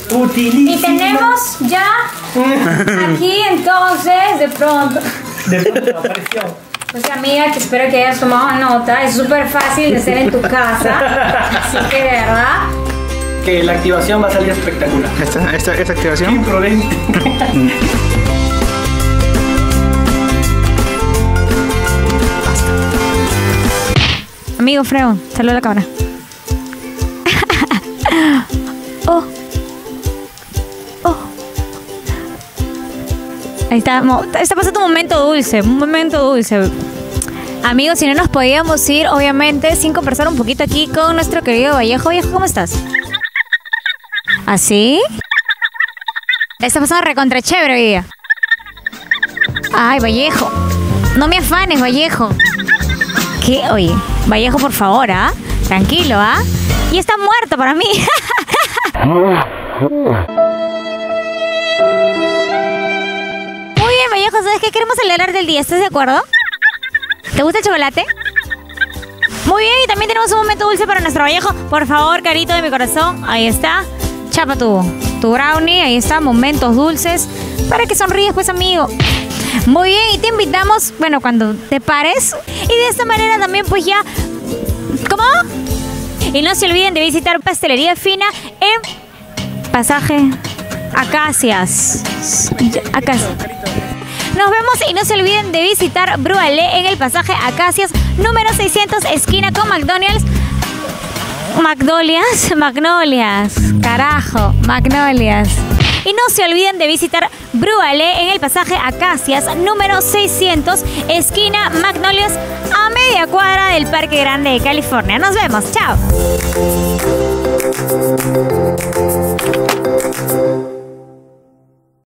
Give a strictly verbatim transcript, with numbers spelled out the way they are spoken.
Utilísima. Y tenemos ya aquí entonces, de pronto. De pronto apareció. Pues amiga, que espero que hayas tomado nota. Es súper fácil de hacer en tu casa. Así que de verdad. Que la activación va a salir espectacular. ¿Esta, esta, esta activación? Imprudente. Amigo Freo, saluda a la cámara. Oh. Oh. Ahí está. Está pasando un momento dulce. Un momento dulce. Amigos, si no nos podíamos ir, obviamente, sin conversar un poquito aquí con nuestro querido Vallejo. Vallejo, ¿cómo estás? ¿Así? Está pasando recontra chévere hoy día. Ay, Vallejo. No me afanes, Vallejo. ¿Qué? Oye, Vallejo, por favor, ¿ah? Tranquilo, ¿ah? Y está muerto para mí. Muy bien, Vallejo, ¿sabes qué? Queremos celebrar del día, ¿estás de acuerdo? ¿Te gusta el chocolate? Muy bien, y también tenemos un momento dulce para nuestro Vallejo. Por favor, carito de mi corazón, ahí está. Chapa tu, tu brownie, ahí está, momentos dulces. Para que sonríes, pues, amigo. Muy bien, y te invitamos, bueno, cuando te pares. Y de esta manera también, pues ya... ¿Cómo? Y no se olviden de visitar Pastelería Fina en Pasaje Acacias. Acacias. Nos vemos y no se olviden de visitar Brualé en el Pasaje Acacias número seiscientos, esquina con McDonald's. Magnolias, Magnolias, carajo, Magnolias. Y no se olviden de visitar Brualé en el Pasaje Acacias número seiscientos, esquina Magnolias, a media cuadra del Parque Grande de California. Nos vemos, chao.